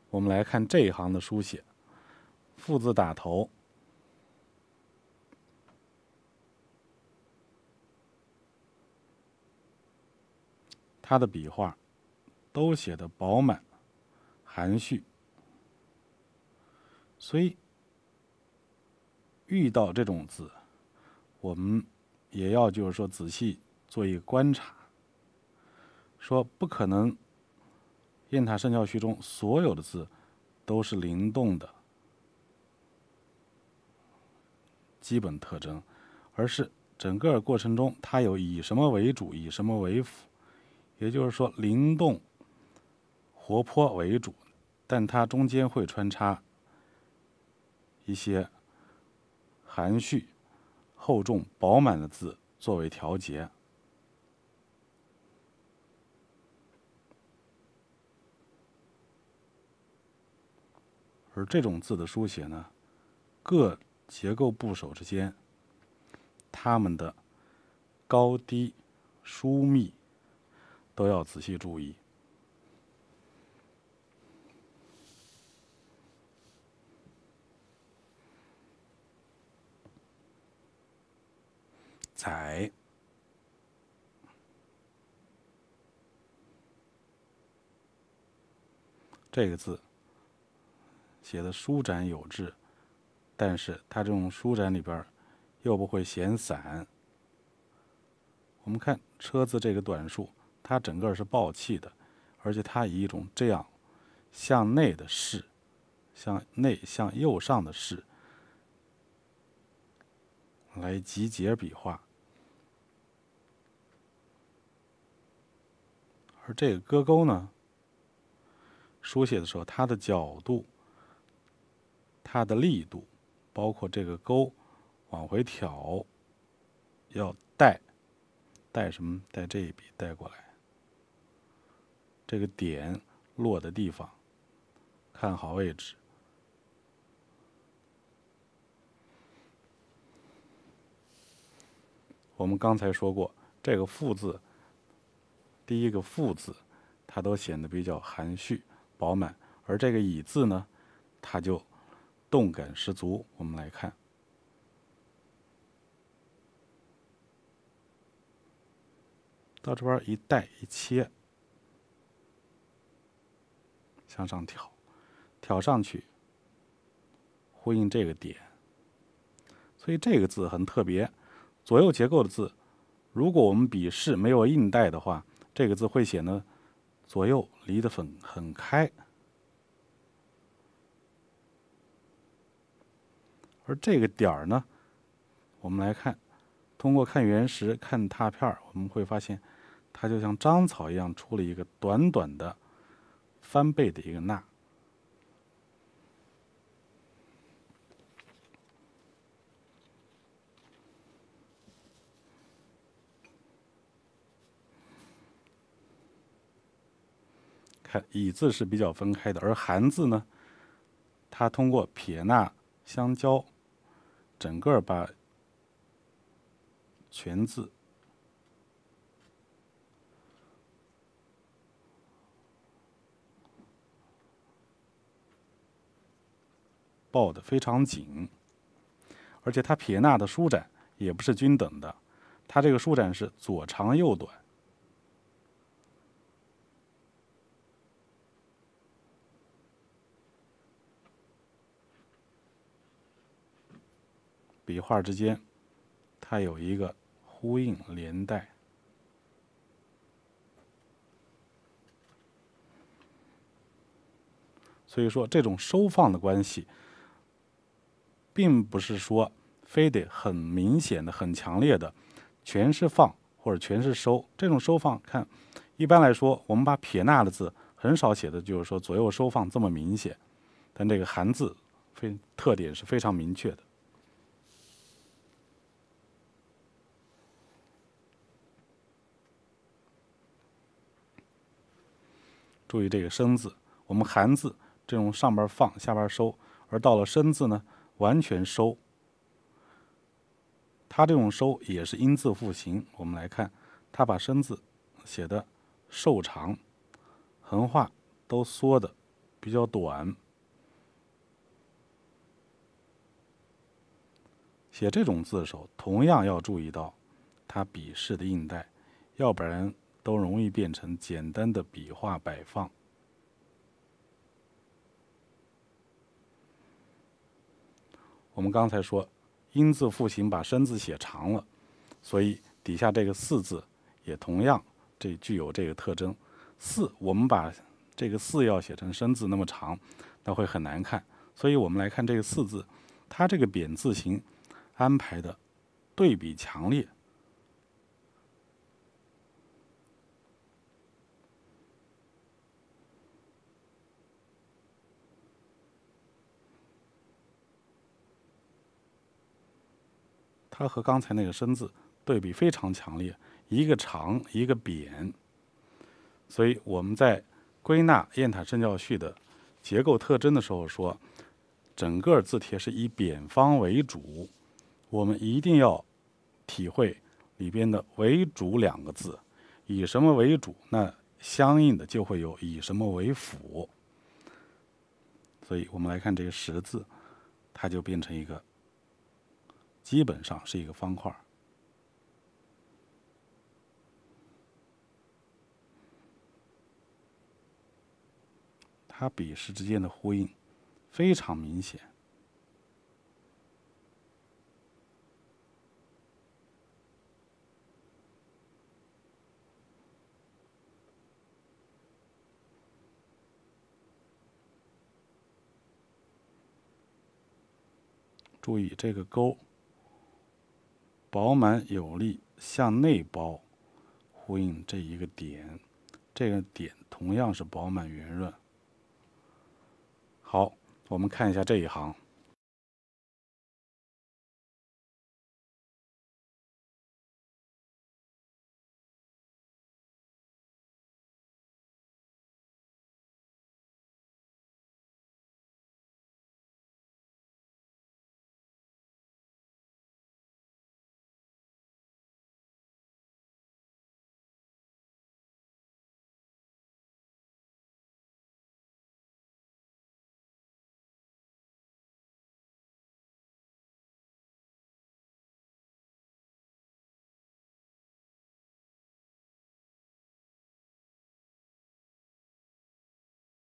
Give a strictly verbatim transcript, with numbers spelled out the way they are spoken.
我们来看这一行的书写，复字打头，他的笔画都写得饱满含蓄，所以遇到这种字，我们也要就是说仔细做一个观察，说不可能雁塔圣教序中所有的字都是灵动的基本特征，而是整个过程中它有以什么为主，以什么为辅，也就是说灵动活泼为主，但它中间会穿插一些含蓄厚重饱满的字作为调节。而这种字的书写呢，各结构部首之间，它们的高低、疏密都要仔细注意。载这个字写的舒展有致，但是它这种舒展里边又不会显散。我们看车字这个短竖，它整个是抱气的，而且它以一种这样向内的势，向内向右上的势来集结笔画。而这个戈钩呢，书写的时候，它的角度、它的力度，包括这个钩往回挑，要带，带什么？带这一笔带过来，这个点落的地方，看好位置。我们刚才说过，这个复字，第一个复字，它都显得比较含蓄饱满，而这个乙字呢，它就动感十足。我们来看，到这边一带一切，向上挑，挑上去，呼应这个点。所以这个字很特别，左右结构的字，如果我们笔势没有印带的话，这个字会显得左右离得很很开。而这个点儿呢，我们来看，通过看原石、看拓片，我们会发现，它就像章草一样，出了一个短短的翻倍的一个捺。看乙字是比较分开的，而寒字呢，它通过撇捺相交，整个把全字抱得非常紧，而且它撇捺的舒展也不是均等的，它这个舒展是左长右短。笔画之间，它有一个呼应连带。所以说，这种收放的关系，并不是说非得很明显的、很强烈的，全是放或者全是收。这种收放，看，一般来说，我们把撇捺的字很少写的就是说左右收放这么明显，但这个寒字非特点是非常明确的。注意这个生字，我们寒字这种上边放下边收，而到了生字呢，完全收。它这种收也是因字复形。我们来看，它把生字写的瘦长，横画都缩的比较短。写这种字的时候，同样要注意到它笔势的印带，要不然都容易变成简单的笔画摆放。我们刚才说，因字复形把生字写长了，所以底下这个四字也同样这具有这个特征。四，我们把这个四要写成生字那么长，那会很难看。所以我们来看这个四字，它这个扁字形安排的对比强烈。它和刚才那个生字对比非常强烈，一个长，一个扁。所以我们在归纳雁塔圣教序的结构特征的时候说，整个字帖是以扁方为主，我们一定要体会里边的为主两个字，以什么为主，那相应的就会有以什么为辅。所以我们来看这个十字，它就变成一个基本上是一个方块。它笔势之间的呼应非常明显。注意这个钩饱满有力，向内包，呼应这一个点，这个点同样是饱满圆润。好，我们看一下这一行。